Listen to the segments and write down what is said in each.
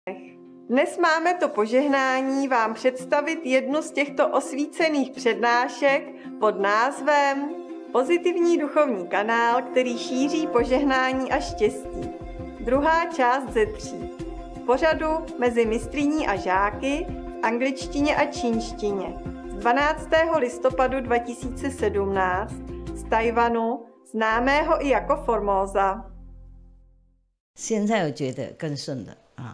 Dnes máme to požehnání vám představit jednu z těchto osvícených přednášek pod názvem Pozitivní duchovní kanál, který šíří požehnání a štěstí. Druhá část ze 3. Pořadu mezi mistryní a žáky v angličtině a čínštině z 12. listopadu 2017 z Tajvanu, známého i jako Formosa. 现在我觉得更顺了啊。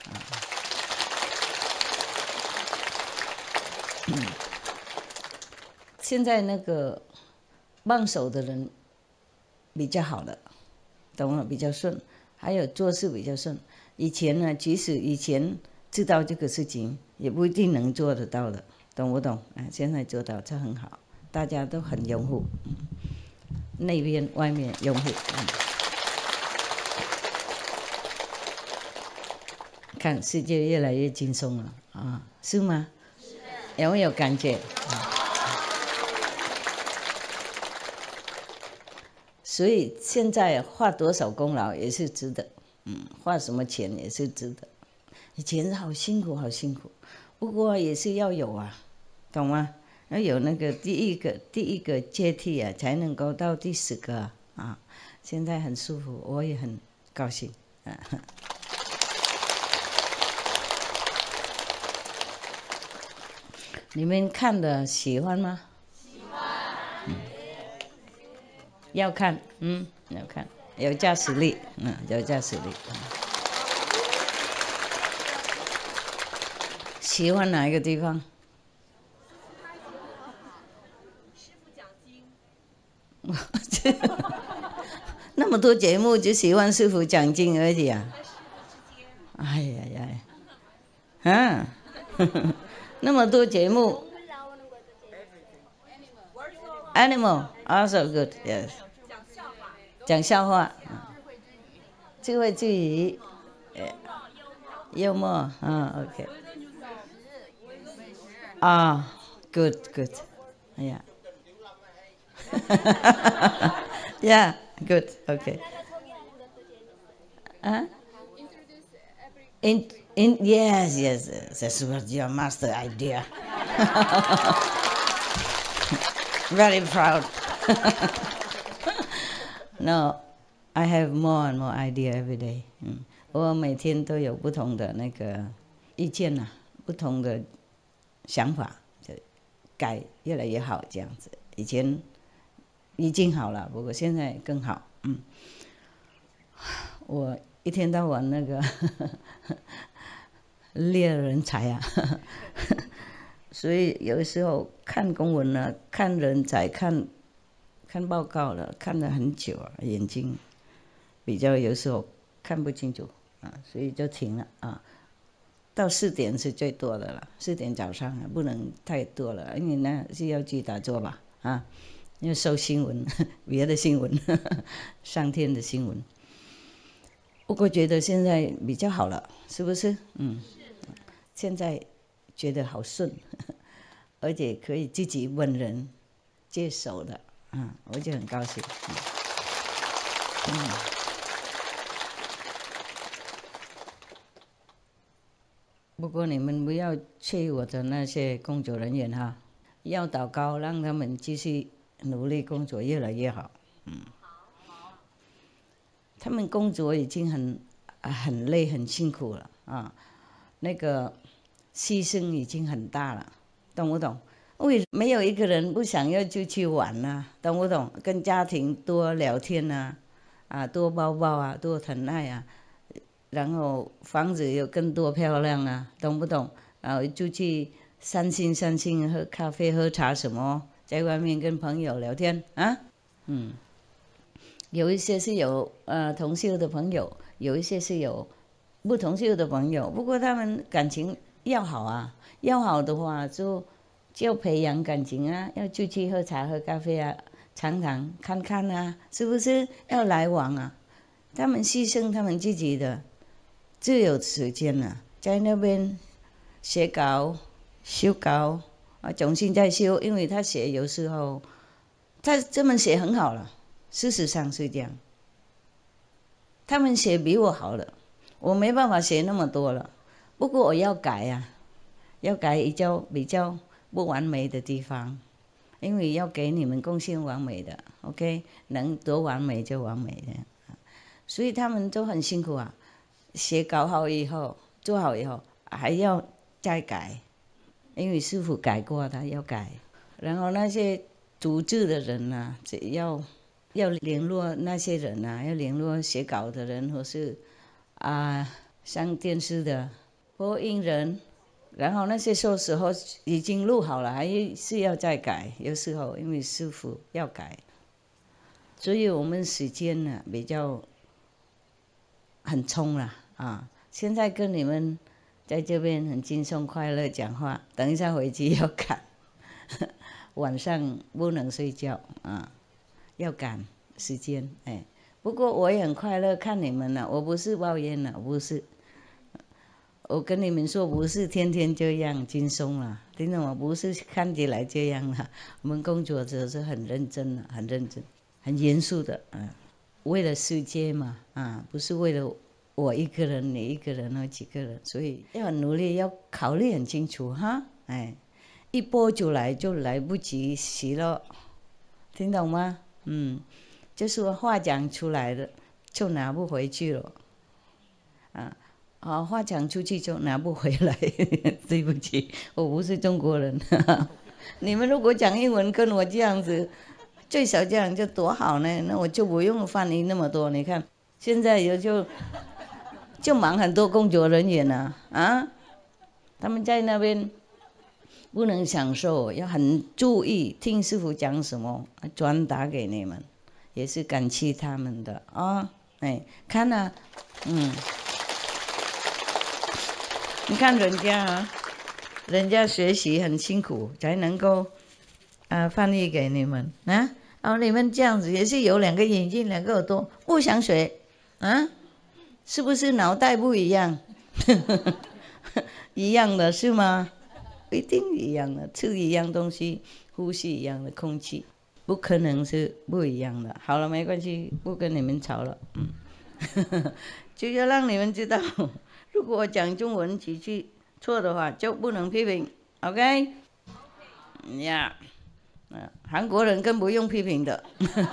现在那个帮手的人比较好了，懂了，比较顺，还有做事比较顺。以前呢，即使以前知道这个事情，也不一定能做得到的，懂不懂？现在做到，这很好，大家都很拥护，内边外面拥护。看世界越来越轻松了啊，是吗？是的。有没有感觉？所以现在花多少功劳也是值得，花什么钱也是值得。以前好辛苦，好辛苦，不过也是要有啊，懂吗？要有那个第一个阶梯啊，才能够到第10个啊。现在很舒服，我也很高兴啊。你们看的喜欢吗？喜欢。要看，要看，有价实力，有价实力。喜欢哪一个地方？师父讲经。那么多节目，就喜欢师父讲经而已啊！哎呀呀，啊！那么多节目 ，Animal also good, yes。讲笑话，智慧之语，幽默，OK。啊 ，good good， 哎呀，Yeah good OK。啊？ Yes, that's what your master idea. Very proud. No, I have more and more idea every day. 我每天都有不同的那个意见呐，不同的想法，就改越来越好这样子。以前已经好了，不过现在更好。我一天到晚那个猎人才啊，所以有时候看公文呢，看人才，看报告了，看了很久啊，眼睛比较有时候看不清楚啊，所以就停了啊。到4点是最多的了，4点早上不能太多了，因为那是要去打坐吧啊，要收新闻，别的新闻，上天的新闻。不过觉得现在比较好了，是不是？现在觉得好顺，而且可以自己问人接手的，我就很高兴。不过你们不要催我的那些工作人员哈，要祷告，让他们继续努力工作，越来越好。他们工作已经很累很辛苦了啊，那个牺牲已经很大了，懂不懂？没有一个人不想要就去玩啊，懂不懂？跟家庭多聊天啊，多抱抱啊，多疼爱啊，然后房子有更多漂亮啊，懂不懂？然后就去散心，喝咖啡喝茶什么，在外面跟朋友聊天啊，有一些是有同修的朋友，有一些是有不同修的朋友，不过他们感情要好啊，要好的话就培养感情啊，要出去喝茶喝咖啡啊，常常看看啊，是不是要来往啊？他们牺牲他们自己的自由时间啊，在那边写稿修稿啊，重新再修，因为他写有时候他这么写很好了。事实上是这样，他们写比我好了，我没办法写那么多了， 不过我要改呀，要改比较不完美的地方，因为要给你们贡献完美的 ，OK， 能多完美就完美的，所以他们都很辛苦啊。写稿好以后，做好以后还要再改，因为师父改过，他要改。然后那些组织的人啊，要联络那些人啊，要联络写稿的人，或是上电视的播音人，然后那些时候已经录好了，还是要再改。有时候因为师父要改，所以我们时间呢比较很冲了啊。现在跟你们在这边很轻松快乐讲话，等一下回去要赶，晚上不能睡觉啊，要赶时间哎。不过我也很快乐看你们了，我不是抱怨了，不是。我跟你们说，不是天天这样轻松了，听懂吗？不是看起来这样了。我们工作者是很认真的，很认真，很严肃的，为了世界嘛，不是为了我一个人，你一个人或几个人，所以要很努力，要考虑很清楚哈，一波就来不及洗了，听懂吗？就是话讲出来的就拿不回去了，话讲出去就拿不回来，对不起，我不是中国人。你们如果讲英文跟我这样子，最少这样就多好呢，那我就不用翻译那么多。你看现在就忙很多工作人员了他们在那边不能享受，要很注意听师父讲什么，转达给你们，也是感谢他们的看啊，你看人家学习很辛苦才能够翻译给你们你们这样子也是有2个眼睛2个耳朵，不想学是不是脑袋不一样？一样的是吗？一定一样的，吃一样东西，呼吸一样的空气，不可能是不一样的。好了，没关系，不跟你们吵了。就要让你们知道，如果我讲中文几句错的话，就不能批评 ，OK？ 呀，韩国人更不用批评的，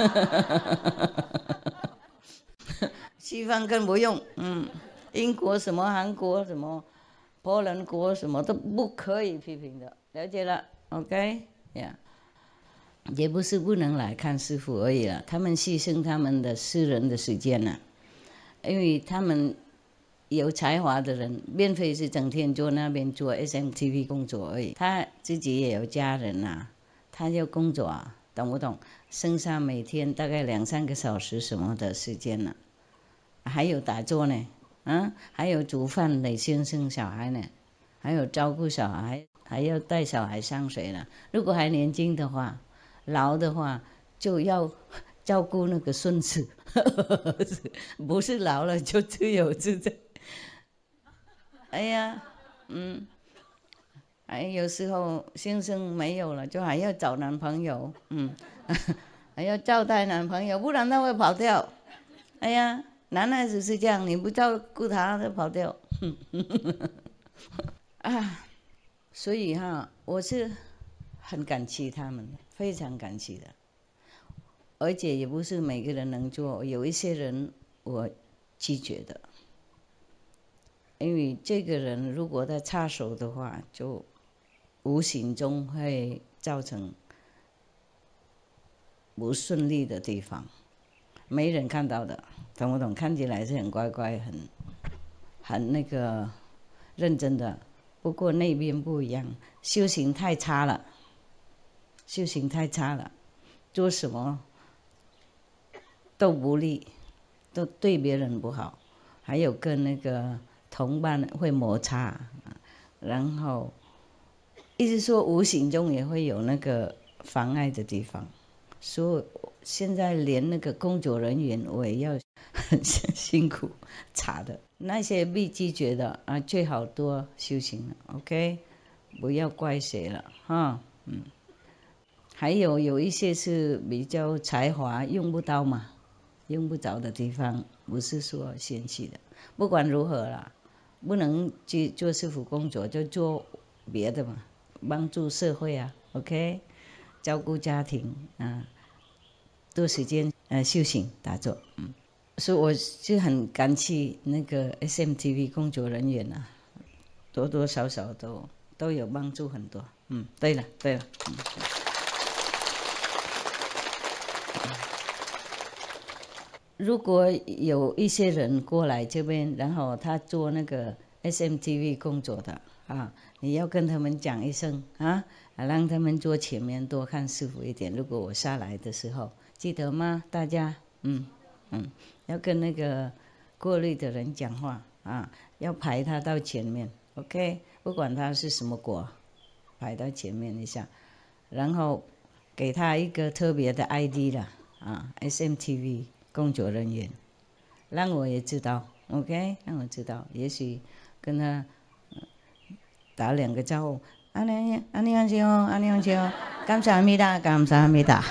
西方更不用，英国什么韩国什么波兰国什么都不可以批评的，了解了 ，OK？ 呀，也不是不能来看师父而已了，他们牺牲他们的私人的时间了，因为他们有才华的人，并非是整天坐那边做 SMTV 工作而已，他自己也有家人他要工作懂不懂？剩下每天大概2-3个小时什么的时间了，还有打坐呢，还有煮饭给先生小孩呢，还有照顾小孩，还要带小孩上学呢。如果还年轻的话，老的话就要照顾那个孙子，不是老了就自由自在。有时候先生没有了，就还要找男朋友，还要招待男朋友，不然他会跑掉。男孩子是这样，你不照顾他，他跑掉。所以我是很感激他们，非常感激的。而且也不是每个人能做，有一些人我拒绝的。因为这个人如果他插手的话，就无形中会造成不顺利的地方，没人看到的，懂不懂？看起来是很乖乖，很那个认真的，不过那边不一样，修行太差了，做什么都不利，都对别人不好，还有跟那个同伴会摩擦，然后一直说无形中也会有那个妨碍的地方，所以现在连那个工作人员我也要很辛苦查的，那些被拒绝的最好多修行了 ，OK， 不要怪谁了还有一些是比较才华用不到嘛，用不着的地方，不是说嫌弃的。不管如何啦， 不能去做师父工作，就做别的嘛，帮助社会啊 ，OK， 照顾家庭啊，多时间修行打坐，所以我就很感激那个 SMTV 工作人员啊，多多少少都有帮助很多。对了，如果有一些人过来这边，然后他做那个 SMTV 工作的啊，你要跟他们讲一声啊，让他们坐前面多看师父一点。如果我下来的时候，记得吗？大家，要跟那个过滤的人讲话啊，要排他到前面 ，OK， 不管他是什么国，排到前面一下，然后给他一个特别的 ID 了啊 ，SMTV 工作人员，让我也知道 ，OK， 让我知道，也许跟他打2个招呼，안녕하세요，감사합니다，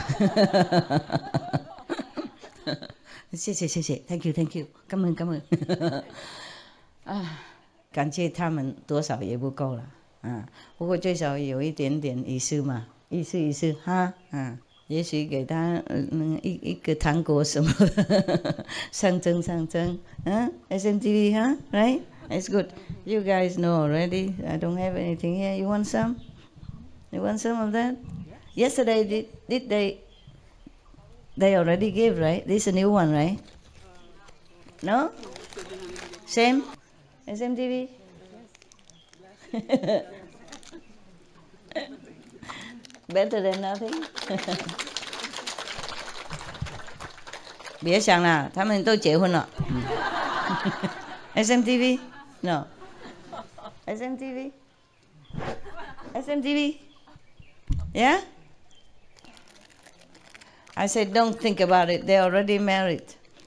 谢谢，Thank you，感恩，啊，感谢他们多少也不够了，不过最少有一点点仪式嘛，意思哈，也许给他一个糖果什么的，象征，SMTV 哈 ，right？ It's good. You guys know already. I don't have anything here. You want some? You want some of that? Yesterday did they already gave, right? This is a new one, right? No? Same? SMTV? Better than nothing. 别想了，他们都结婚了。SMTV? No. SMTV? Yeah? I said, don't think about it. They're already married.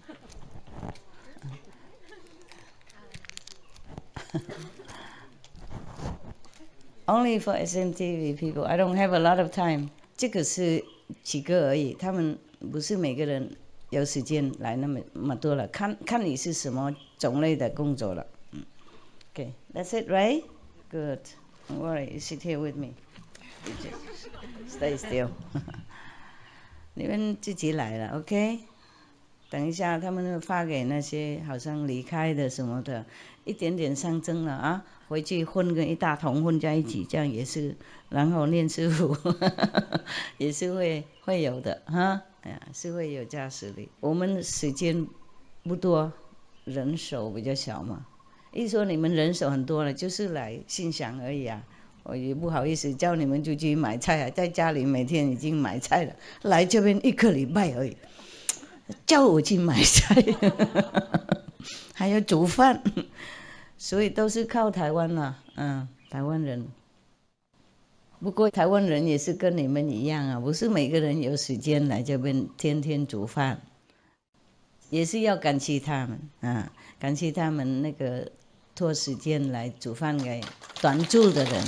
Only for SMTV people. I don't have a lot of time. 这个是几个而已，他们不是每个人有时间来那么多了。看你是什么种类的工作了。Okay, that's it, right? Good. Don't worry. You sit here with me. You just stay still. 你们自己来了 ，OK？ 等一下，他们会发给那些好像离开的什么的，一点点象征了啊。回去混跟一大桶混在一起，这样也是，然后念师父，也是会有的哈，是会有加持力。我们时间不多，人手比较小嘛。一说你们人手很多了，就是来欣赏而已啊。我也不好意思叫你们出去买菜啊，在家里每天已经买菜了，来这边1个礼拜而已，叫我去买菜，还要煮饭，所以都是靠台湾啦，台湾人。不过台湾人也是跟你们一样啊，不是每个人有时间来这边天天煮饭，也是要感谢他们感谢他们那个拖时间来煮饭给短住的人。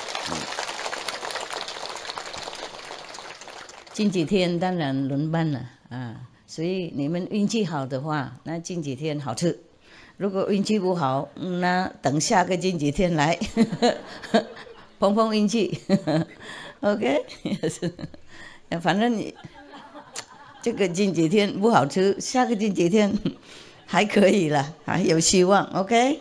近几天当然轮班了所以你们运气好的话，那近几天好吃；如果运气不好，那等下个近几天来，碰运气。OK， 反正你这个近几天不好吃，下个近几天还可以了，还有希望。OK，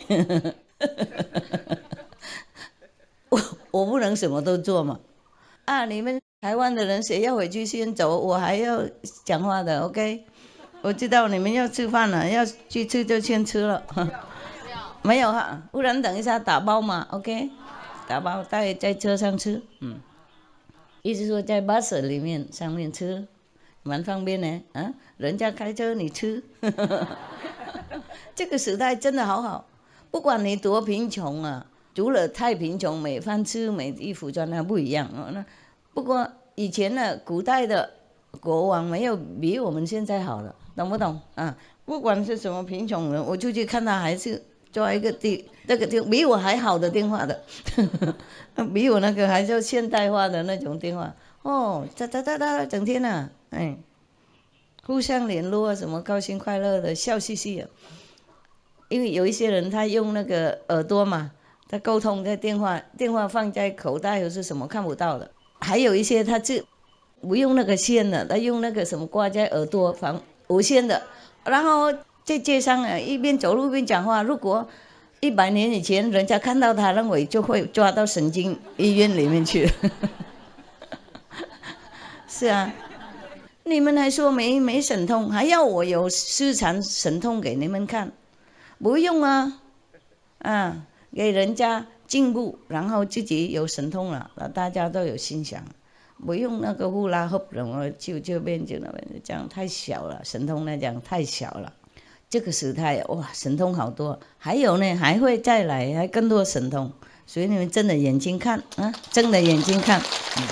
我不能什么都做嘛。你们台湾的人谁要回去先走，我还要讲话的。OK， 我知道你们要吃饭了，要去吃就先吃了。没有哈，不然等一下打包嘛。OK， 打包带在车上吃。意思说在巴士里面上面吃，蛮方便的人家开车你吃。这个时代真的好，不管你多贫穷啊，除了太贫穷，没饭吃、没衣服穿，那不一样不过以前的古代的国王没有比我们现在好了，懂不懂不管是什么贫穷人，我出去看他还是抓一个那个比我还好的电话的，比我那个还叫现代化的那种电话整天互相联络什么高兴快乐的，笑嘻嘻的。 因为有一些人他用那个耳朵嘛，他沟通在电话放在口袋或是什么看不到的，还有一些他是不用那个线的，他用那个什么挂在耳朵防无线的，然后在街上啊一边走路一边讲话，如果100年以前人家看到他，认为就会抓到神经医院里面去。是啊，你们还说没神通，还要我有私藏神通给你们看？不用啊，给人家进步，然后自己有神通了，大家都有心想，不用那个呼啦呼，然后就变成了这样太小了，神通来讲太小了。这个时代哇，神通好多，还有呢，还会再来，还更多神通，所以你们睁着眼睛看啊，睁着眼睛看，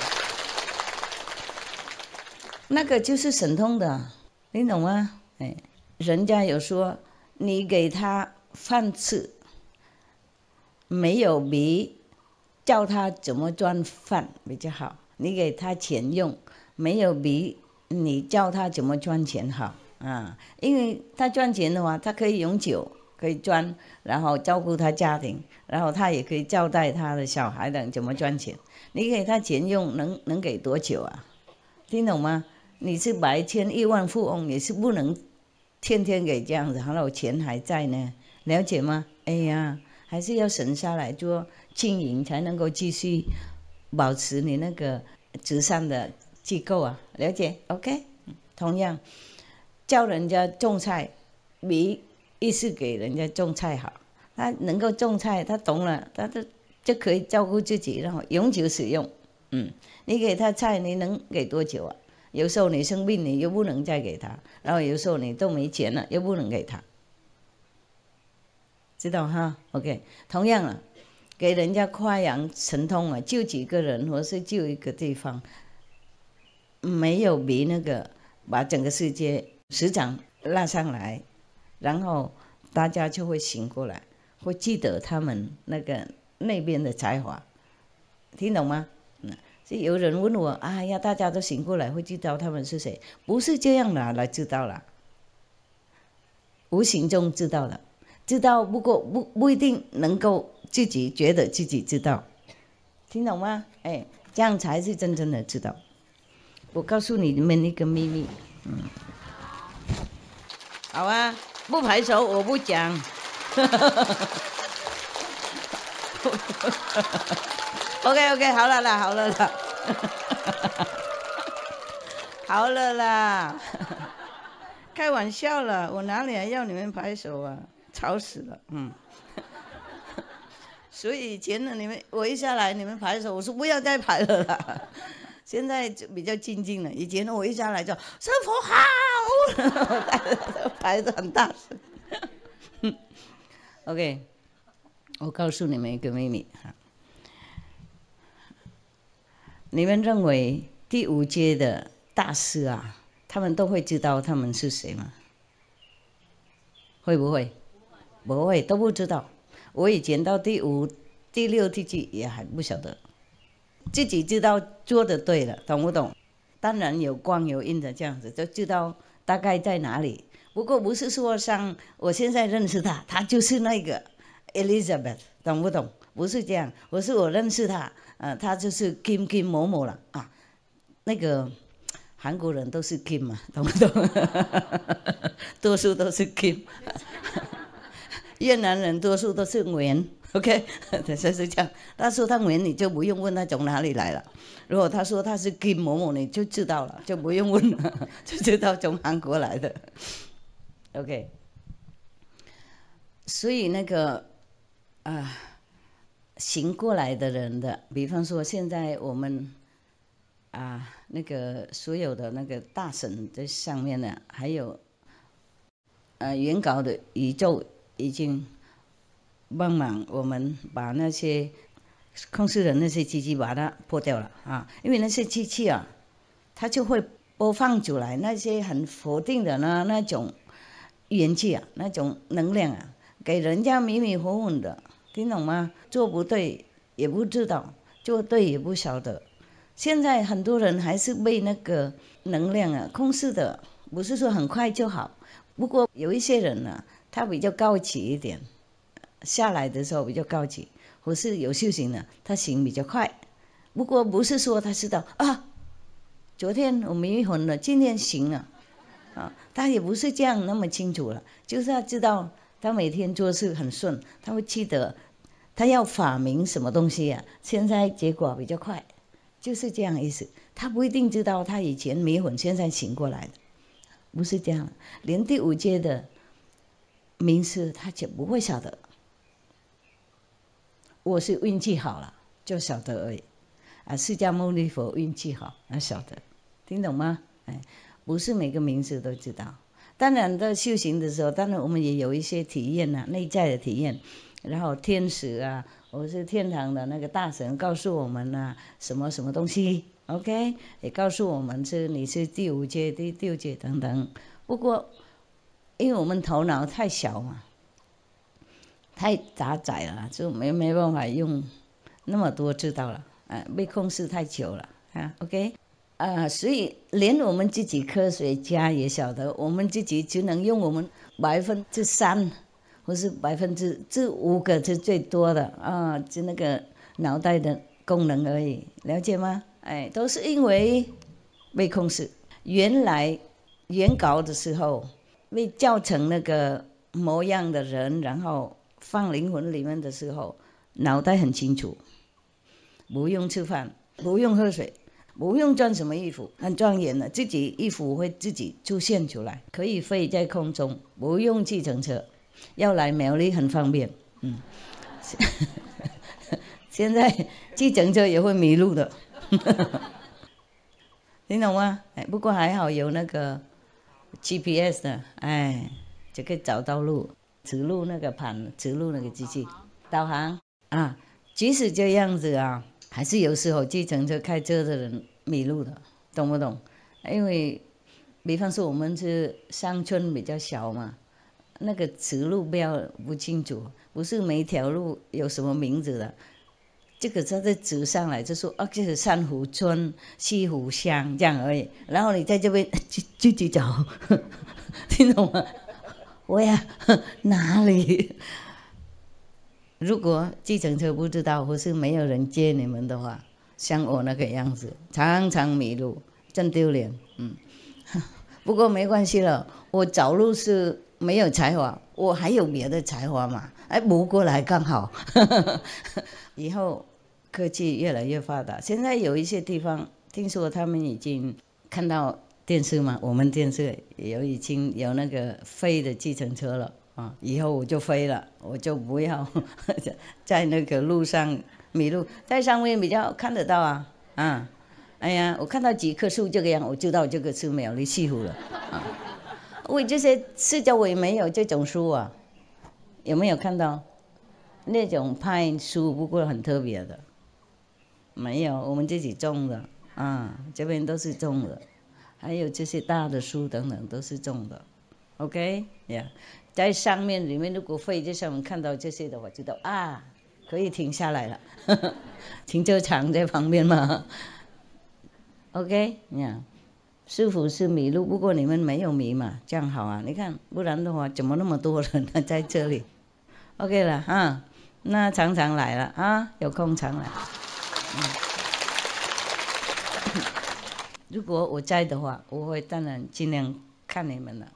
那个就是神通的，你懂吗？哎，人家有说，你给他饭吃，没有比教他怎么赚饭比较好；你给他钱用，没有比你教他怎么赚钱好啊。因为他赚钱的话，他可以永久可以赚，然后照顾他家庭，然后他也可以交代他的小孩等怎么赚钱。你给他钱用，能给多久啊？听懂吗？你是100千亿万富翁，也是不能天天给这样子，然后钱还在呢，了解吗？哎呀，还是要省下来做经营，才能够继续保持你那个慈善的机构啊，了解 ？OK。同样，教人家种菜，比一次给人家种菜好。他能够种菜，他懂了，他就可以照顾自己，然后永久使用。你给他菜，你能给多久啊？有时候你生病，你又不能再给他，然后有时候你都没钱了，又不能给他，知道哈 ？OK， 同样啊，给人家夸扬神通啊，救几个人或是救一个地方，没有比那个把整个世界时长拉上来，然后大家就会醒过来，会记得他们那边的才华，听懂吗？是有人问我，哎呀，大家都醒过来会知道他们是谁？不是这样的来知道了，无形中知道了，知道不过不一定能够自己觉得自己知道，听懂吗？哎，这样才是真正的知道。我告诉你们一个秘密，好啊，不拍手我不讲。OK， 好了啦，好了啦，好了啦，开玩笑了，我哪里还要你们拍手啊？吵死了，所以以前呢，我一下来你们拍手，我说不要再拍了啦。现在就比较静静了，以前我一下来就师父好，拍得很大声。OK， 我告诉你们一个秘密哈。你们认为第5阶的大师啊，他们都会知道他们是谁吗？会不会？不会，都不知道。我以前到第5、第6、第7也还不晓得，自己知道做的对了，懂不懂？当然有光有印的这样子，就知道大概在哪里。不过不是说像我现在认识他，他就是那个 Elizabeth， 懂不懂？不是这样，我认识他。他就是 Kim 某某了啊，那个韩国人都是 Kim 嘛，懂不懂？多数都是 Kim， 越南人多数都是nguyễn ，OK， 就是这样。他说他nguyễn，你就不用问他从哪里来了。如果他说他是 Kim 某某，你就知道了，就不用问了，就知道从韩国来的。OK， 所以那个醒过来的人的，比方说现在我们那个所有的那个大神在上面呢，还有原稿的宇宙已经帮忙我们把那些控制的那些机器把它破掉了啊，因为那些机器啊，它就会播放出来那些很否定的那种元气啊，那种能量啊，给人家迷迷糊糊的。听懂吗？做不对也不知道，做对也不晓得。现在很多人还是被那个能量控制的，不是说很快就好。不过有一些人他比较高级一点，下来的时候比较高级，或是有修行的，他行比较快。不过不是说他知道啊，昨天我迷魂了，今天行了，他也不是这样那么清楚了，就是他知道他每天做事很顺，他会记得他要发明什么东西啊，现在结果比较快，就是这样意思。他不一定知道他以前迷魂，现在醒过来的，不是这样。连第5阶的名师他就不会晓得，我是运气好了就晓得而已。释迦牟尼佛运气好，他晓得，听懂吗？不是每个名师都知道。当然在修行的时候，当然我们也有一些体验啊，内在的体验。然后天使啊，或是天堂的那个大神告诉我们啊，什么什么东西 ，OK， 也告诉我们你是第5阶、第6阶等等。不过，因为我们头脑太小嘛，太狭窄了，就没办法用那么多知道了，被控制太久了，OK。所以连我们自己科学家也晓得，我们自己只能用我们3%，或是5%个是最多的就那个脑袋的功能而已，了解吗？都是因为被控制。原来原稿的时候被叫成那个模样的人，然后放灵魂里面的时候，脑袋很清楚，不用吃饭，不用喝水，不用穿什么衣服，很庄严的，自己衣服会自己出现出来，可以飞在空中，不用计程车，要来苗栗很方便。现在计程车也会迷路的，听懂吗？不过还好有那个 GPS 的，就可以找到路，指路那个盘，指路那个机器，导航啊。即使这样子啊，还是有时候计程车开车的人迷路的，懂不懂？因为比方说我们是乡村比较小嘛，那个指路标不清楚，不是每一条路有什么名字的。这个它在指上来就说这是珊瑚村、西湖乡这样而已，然后你在这边自己找，听懂吗？我呀哪里？如果计程车不知道，或是没有人接你们的话，像我那个样子，常常迷路，真丢脸。不过没关系了，我找路是没有才华，我还有别的才华嘛，补过来刚好。以后科技越来越发达，现在有一些地方听说他们已经看到电视嘛，我们电视已经有那个飞的计程车了。以后我就飞了，我就不要在那个路上迷路，在上面比较看得到啊。哎呀，我看到几棵树这个样，我知道这个是苗栗西湖了我这些四周围没有这种树啊，有没有看到那种pine树？不过很特别的，没有，我们自己种的这边都是种的，还有这些大的树等等都是种的。OK， 在上面里面，如果飞在上面看到这些的话，知道可以停下来了。停车场在旁边嘛。OK， 师父是迷路，不过你们没有迷嘛，这样好啊。你看，不然的话，怎么那么多人呢在这里 ？OK 了那常常来了有空常来。如果我在的话，我会当然尽量看你们了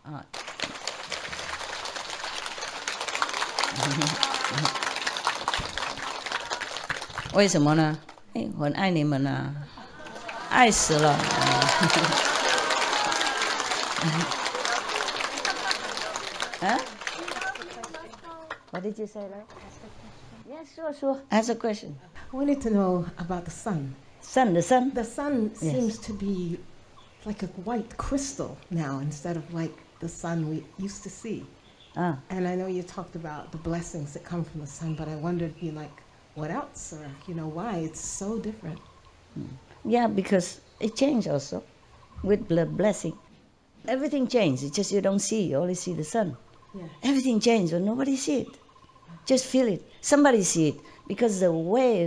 为什么呢？我很爱你们啊，爱死了。What did you say, right? Yes, sure. Ask a question. I wanted to know about the sun. The sun? The sun Yes. seems to be like a white crystal now instead of like the sun we used to see. And I know you talked about the blessings that come from the sun, but I wondered, what else, or why it's so different? Yeah, because it changed also with the blessing. Everything changed. It's just you don't see. You only see the sun. Yeah. Everything changed, but nobody see it. Just feel it. Somebody see it because the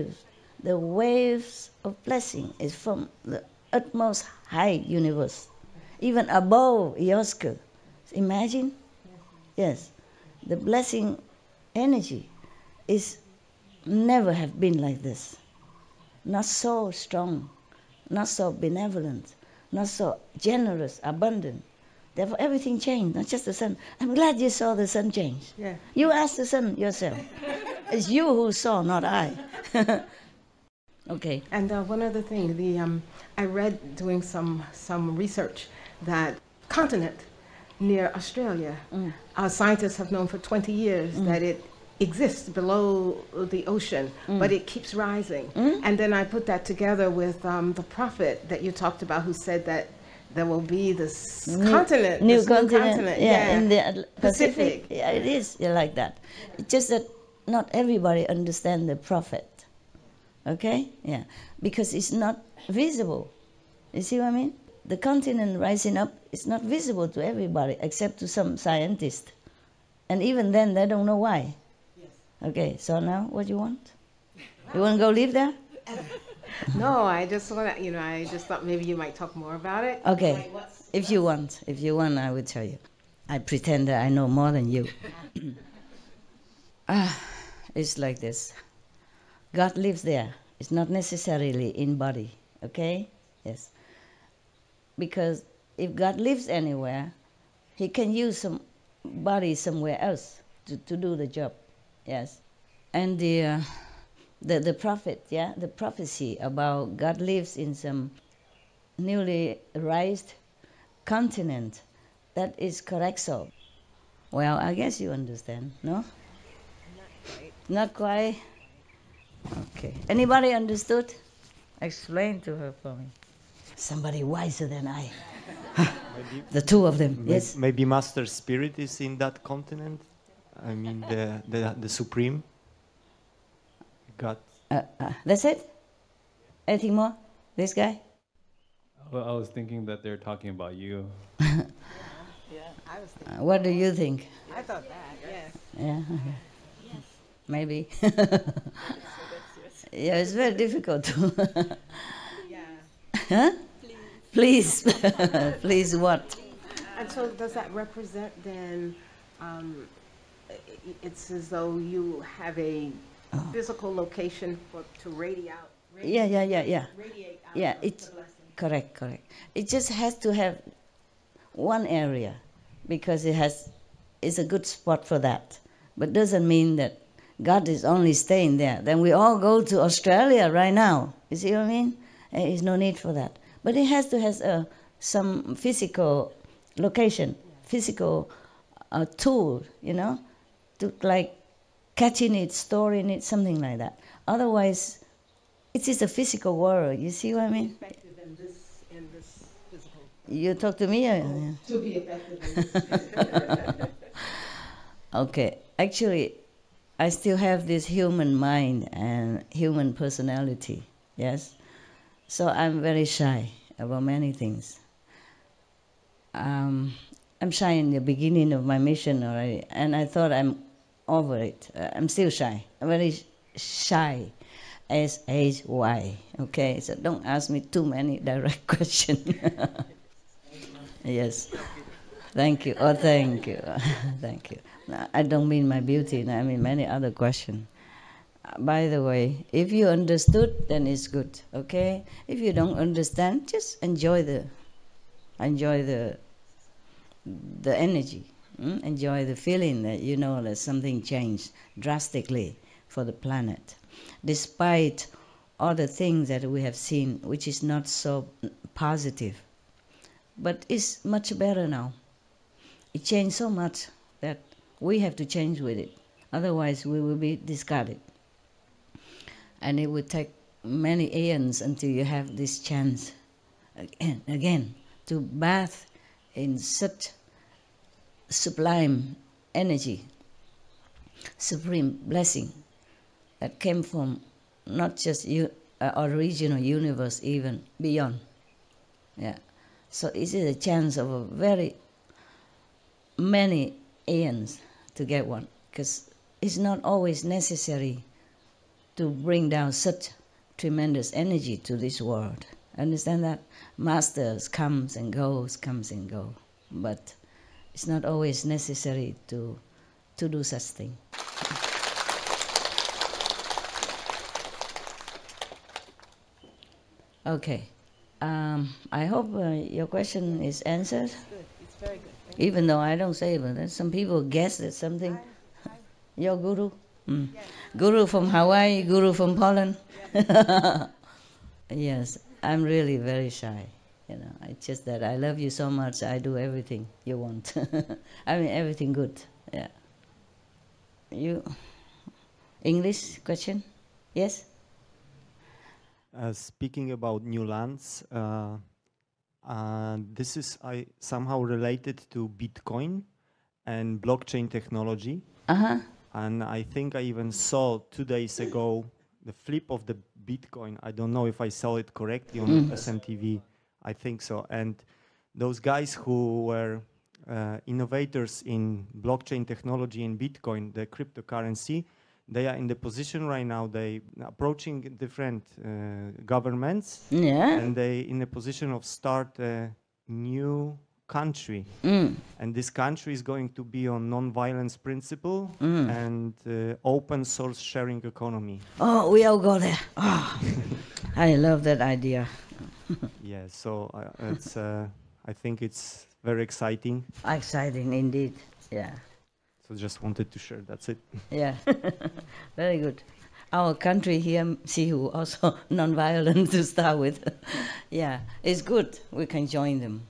waves of blessing is from the utmost high universe, even above Yoska. Imagine. Yes. The blessing energy is never have been like this. Not so strong, not so benevolent, not so generous, abundant. Therefore, everything changed, not just the sun. I'm glad you saw the sun change. Yeah. You asked the sun yourself. It's you who saw, not I. Okay. And one other thing, I read doing some research that continent near Australia, scientists have known for 20 years that it exists below the ocean, but it keeps rising. And then I put that together with the prophet that you talked about, who said that there will be this continent, new this continent, yeah, in the Pacific. Pacific. Yeah, it is like that. It's just that not everybody understands the prophet. Okay? Yeah. Because it's not visible. You see what I mean? The continent rising up is not visible to everybody except to some scientists. And even then, they don't know why. Yes. Okay, so now what do you want? You want to go live there? No, I just want to, I just thought maybe you might talk more about it. Okay, if you want, I will tell you. I pretend that I know more than you. It's like this. God lives there. It's not necessarily in body, okay? Yes. Because if God lives anywhere, he can use some body somewhere else to do the job, yes. And the prophet, yeah, the prophecy about God lives in some newly raised continent, that is correct so. Well, I guess you understand, no? Not quite. Okay. Anybody understood? Explain to her for me. Somebody wiser than I. The two of them, yes? Maybe Master Spirit is in that continent? I mean, the Supreme God. That's it? Anything more? This guy? Well, I was thinking that they're talking about you. Yeah, I was thinking. What do you think? I thought that, yes. Yeah, okay. Maybe. Yeah, it's very difficult to. Yeah. Huh? Please. Please what? And so does that represent then, it's as though you have a physical location to radiate out? Yeah. Radiate out Yeah, the it's blessing. correct. It just has to have one area because it's a good spot for that. But doesn't mean that God is only staying there. Then we all go to Australia right now. You see what I mean? There's no need for that. But it has to have some physical location, physical tool, to like catching it, storing it, something like that. Otherwise, it is a physical world. You see what I mean? Effective in this physical. You talk to me? To be effective. Okay. Actually, I still have this human mind and human personality, yes? So I'm very shy about many things. I'm shy in the beginning of my mission already, and I thought I'm over it. I'm still shy. I'm very shy, S-H-Y, okay? So don't ask me too many direct questions. Yes. Thank you. Oh, thank you. Thank you. No, I don't mean my beauty. I mean many other questions. By the way, if you understood, then it's good. Okay. If you don't understand, just enjoy the energy. Enjoy the feeling that you know that something changed drastically for the planet, despite all the things that we have seen, which is not so positive. But it's much better now. It changed so much that we have to change with it. Otherwise, we will be discarded. And it would take many aeons until you have this chance again to bathe in such sublime energy, supreme blessing that came from not just original universe, even beyond. Yeah. So this is a chance of a very many aeons to get one, because it's not always necessary to bring down such tremendous energy to this world. Understand that? Masters comes and goes, but it's not always necessary to to do such thing. Okay. I hope your question is answered. It's good. It's very good. Even though I don't say it, but some people guess at something. Your guru? Mm. Yes. Guru from Hawaii, guru from Poland? Yes. Yes, I'm really very shy. You know, it's just that I love you so much, I do everything you want. I mean, everything good, yeah. You, English question? Yes? Speaking about new lands, this is somehow related to Bitcoin and blockchain technology. Uh-huh. And I think I even saw 2 days ago the flip of the Bitcoin. I don't know if I saw it correctly on SMTV. I think so. And those guys who were innovators in blockchain technology and Bitcoin, the cryptocurrency, they are in the position right now, they approaching different governments, and they in a position of start a new country. And this country is going to be on non-violence principle and open source sharing economy. Oh, we all go there. Oh, I love that idea. Yeah, so it's, I think it's very exciting. Exciting indeed, yeah. So just wanted to share, that's it. Yeah, very good. Our country here, Sihu, also non-violent to start with. Yeah, it's good, we can join them.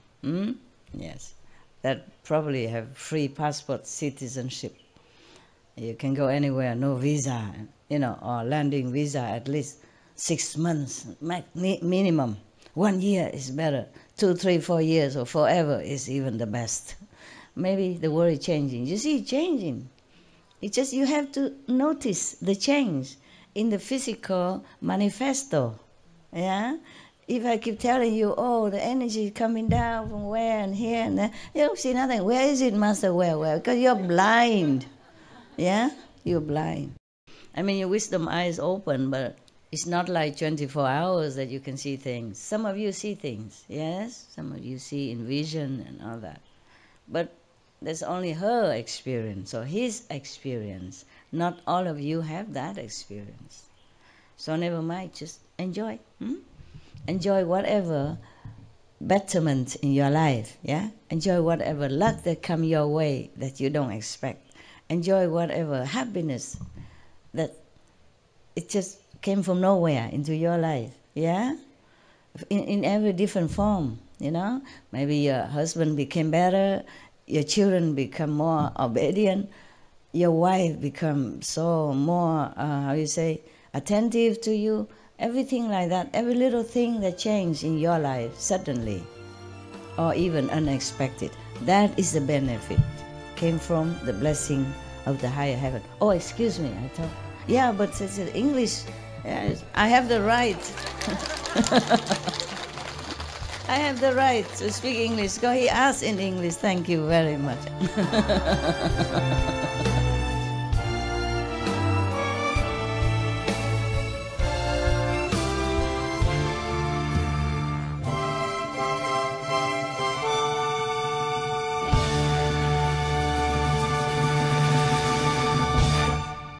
Yes, that probably have free passport citizenship. You can go anywhere, no visa, you know, or landing visa at least 6 months minimum. 1 year is better. 2, 3, 4 years or forever is even the best. Maybe the world is changing. You see it changing. It's just you have to notice the change in the physical manifesto. Yeah? If I keep telling you, oh, the energy is coming down from where and here and there, you don't see nothing. Where is it, Master? Where? Because you're blind. Yeah? You're blind. I mean, your wisdom eye is open, but it's not like 24 hours that you can see things. Some of you see things, yes? Some of you see in vision and all that. But that's only her experience or his experience. Not all of you have that experience. So never mind, just enjoy. Enjoy whatever betterment in your life, yeah? Enjoy whatever luck that come your way that you don't expect. Enjoy whatever happiness that it just came from nowhere into your life, yeah? In every different form, you know? Maybe your husband became better, your children become more obedient, your wife become so more, attentive to you, everything like that, every little thing that changed in your life suddenly, or even unexpected, that is the benefit, came from the blessing of the higher heaven. Oh, excuse me, I thought, yeah, but it's in English. Yes, I have the right. I have the right to speak English. Go, he asked in English. Thank you very much.